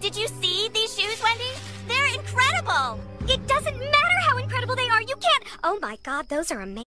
Did you see these shoes, Wendy? They're incredible! It doesn't matter how incredible they are, you can't— Oh my god, those are amazing.